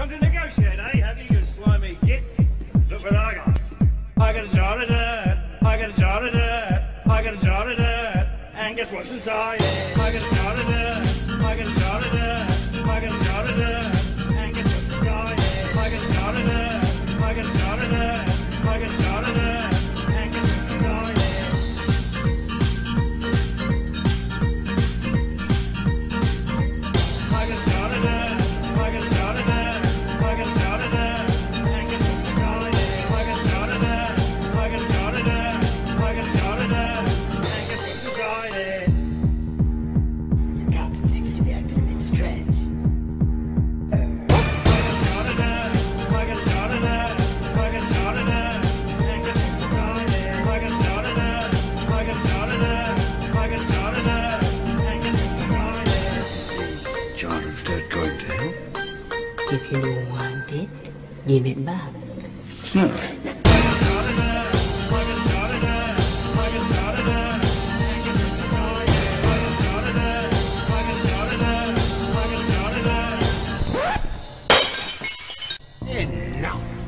come to negotiate, eh? Have you, you slimy git? Look what I got. I got a jar of dirt. I got a jar of dirt. I got a jar of dirt. And guess what's inside? I got a jar of dirt. I got a jar of dirt. I got a jar of dirt. And guess what's inside? I got a jar of dirt. I got a jar of dirt. I got a jar of dirt. And guess what's inside? I got a jar of dirt. I got a jar of dirt. I got a jar of dirt. And guess what's inside? I got a jar of dirt. I got a jar of dirt. I got a jar of dirt. And guess what's inside it? The captain seems to be acting a bit strange. I got a jar of dirt. I got a jar of dirt. I got a jar of dirt. And guess what's inside it? I got a jar of dirt. I got a jar of dirt. I got a jar of dirt. And guess what's inside it? Jar of dirt going to help? If you don't want it, give it back. No. Enough.